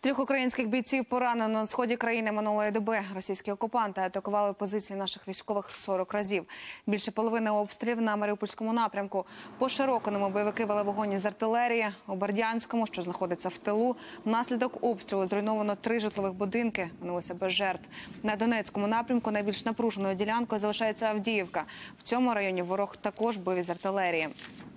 Трьох українських бійців поранено на сході країни минулої доби. Російські окупанти атакували позиції наших військових 40 разів. Більше половини обстрілів на Маріупольському напрямку. По Широкиному бойовики вели вогонь із артилерії. У Бердянському, що знаходиться в тилу, внаслідок обстрілу зруйновано 3 житлових будинки. Минулося без жертв. На Донецькому напрямку найбільш напруженою ділянкою залишається Авдіївка. В цьому районі ворог також бив із артилерії.